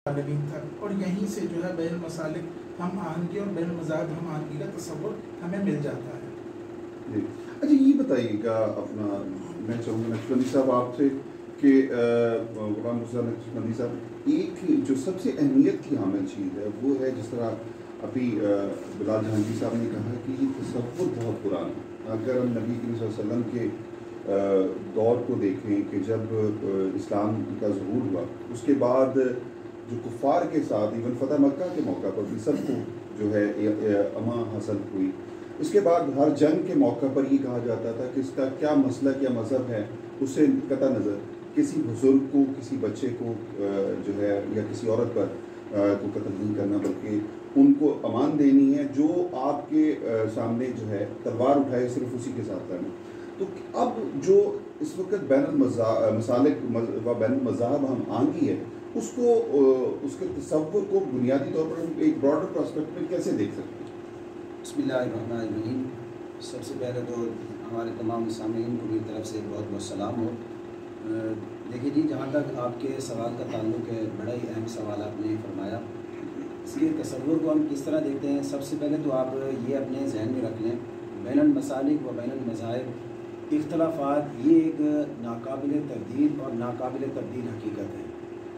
عالمین تھا، اور یہیں سے جو ہے بین المسالک ہم آہنگی اور بین المذاہب ہم آہنگی کا تصور ہمیں مل جاتا ہے۔ جی اچھا، یہ بتائیے گا اپنا، میں چاہوں گا نقشبندی صاحب آپ سے کہ غلام رضا نقشبندی صاحب، ایک جو سب سے اہمیت کی حامل چیز ہے وہ ہے، جس طرح ابھی بلال جہانگیر صاحب نے کہا کہ یہ تصور بہت پرانا ہے۔ اگر ہم نبی کریم صلی اللہ علیہ وسلم کے دور کو دیکھیں کہ جب اسلام کا ظہور ہوا، اس کے بعد جو کفار کے ساتھ ایون فتح مکہ کے موقع پر بھی سب کو جو ہے اما حاصل ہوئی، اس کے بعد ہر جنگ کے موقع پر یہ کہا جاتا تھا کہ اس کا کیا مسلک یا مذہب ہے، اس سے قطع نظر کسی بزرگ کو، کسی بچے کو جو ہے یا کسی عورت پر کو قتل نہیں کرنا، بلکہ ان کو امان دینی ہے، جو آپ کے سامنے جو ہے تلوار اٹھائے صرف اسی کے ساتھ کرنا۔ تو اب جو اس وقت بین المسالک و بین المذاہب ہم آہنگی ہے، اس کو اس کے تصور کو بنیادی طور پر ایک براڈر پرسپیکٹ میں کیسے دیکھ سکتے ہیں؟ بسم اللہ الرحمن الرحیم۔ سب سے پہلے تو ہمارے تمام سامعین کو میری طرف سے بہت بہت سلام ہو۔ دیکھیے جی، جہاں تک آپ کے سوال کا تعلق ہے، بڑا ہی اہم سوال آپ نے فرمایا۔ اس کے تصور کو ہم کس طرح دیکھتے ہیں، سب سے پہلے تو آپ یہ اپنے ذہن میں رکھ لیں، بین المسالک و بین المذاہب اختلافات یہ ایک ناقابل تردید اور ناقابل تبدیل حقیقت ہے۔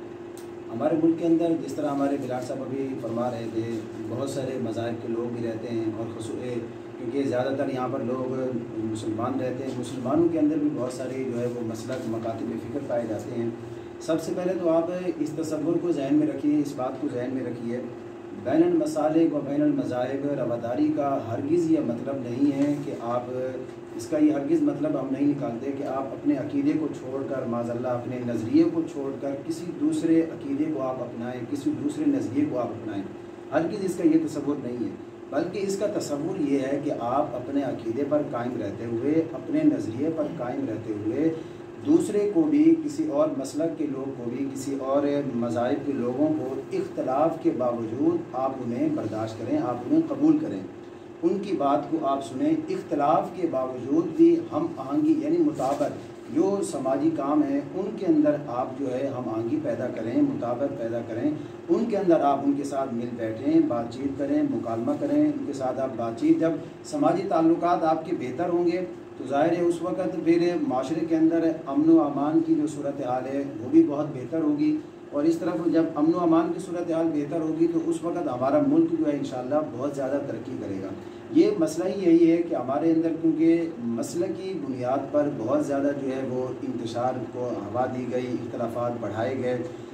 ہمارے ملک کے اندر جس طرح ہمارے بلال صاحب ابھی فرما رہے تھے، بہت سارے مذاہب کے لوگ بھی رہتے ہیں، اور کیونکہ زیادہ تر یہاں پر لوگ مسلمان رہتے ہیں، مسلمانوں کے اندر بھی بہت سارے جو ہے وہ مسلک مکاتب فکر پائے جاتے ہیں۔ سب سے پہلے تو آپ اس تصور کو ذہن میں رکھیے، اس بات کو ذہن میں رکھیے، بین المسالک و بین المذاہب رواداری کا ہرگز یہ مطلب نہیں ہے کہ آپ اس کا یہ ہرگز مطلب ہم نہیں نکالتے کہ آپ اپنے عقیدے کو چھوڑ کر، معاذ اللہ اپنے نظریے کو چھوڑ کر کسی دوسرے عقیدے کو آپ اپنائیں، کسی دوسرے نظریے کو آپ اپنائیں۔ ہرگز اس کا یہ تصور نہیں ہے، بلکہ اس کا تصور یہ ہے کہ آپ اپنے عقیدے پر قائم رہتے ہوئے، اپنے نظریے پر قائم رہتے ہوئے، دوسرے کو بھی، کسی اور مسلک کے لوگ کو بھی، کسی اور مذاہب کے لوگوں کو اختلاف کے باوجود آپ انہیں برداشت کریں، آپ انہیں قبول کریں، ان کی بات کو آپ سنیں۔ اختلاف کے باوجود بھی ہم آہنگی یعنی مطابقت، جو سماجی کام ہیں ان کے اندر آپ جو ہے ہم آہنگی پیدا کریں، مطابقت پیدا کریں، ان کے اندر آپ ان کے ساتھ مل بیٹھیں، بات چیت کریں، مکالمہ کریں، ان کے ساتھ آپ بات چیت، جب سماجی تعلقات آپ کے بہتر ہوں گے تو ظاہر ہے اس وقت پھر معاشرے کے اندر امن و امان کی جو صورتحال ہے وہ بھی بہت بہتر ہوگی، اور اس طرف جب امن و امان کی صورتحال بہتر ہوگی تو اس وقت ہمارا ملک جو ہے انشاءاللہ بہت زیادہ ترقی کرے گا۔ یہ مسئلہ ہی یہی ہے کہ ہمارے اندر کیونکہ مسلکی بنیاد پر بہت زیادہ جو ہے وہ انتشار کو ہوا دی گئی، اختلافات بڑھائے گئے،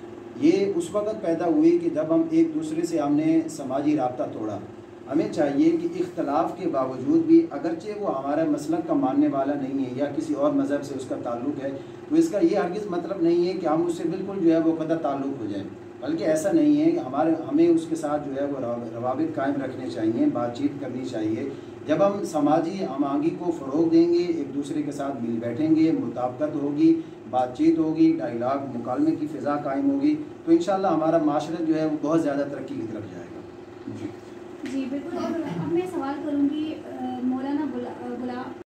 یہ اس وقت پیدا ہوئی کہ جب ہم ایک دوسرے سے ہم نے سماجی رابطہ توڑا۔ ہمیں چاہیے کہ اختلاف کے باوجود بھی، اگرچہ وہ ہمارا مسلک کا ماننے والا نہیں ہے یا کسی اور مذہب سے اس کا تعلق ہے، تو اس کا یہ ہرگز مطلب نہیں ہے کہ ہم اس سے بالکل جو ہے وہ قطع تعلق ہو جائیں، بلکہ ایسا نہیں ہے کہ ہمیں اس کے ساتھ جو ہے وہ روابط قائم رکھنے چاہیے، بات چیت کرنی چاہیے۔ جب ہم سماجی ہم آہنگی کو فروغ دیں گے، ایک دوسرے کے ساتھ مل بیٹھیں گے، مطابقت ہوگی، بات چیت ہوگی، ڈائیلاگ مکالمے کی فضا قائم ہوگی، تو انشاءاللہ ہمارا معاشرہ جو ہے وہ بہت زیادہ ترقی کی طرف جائے گا۔ جی بالکل، اور اب میں سوال کروں گی مولانا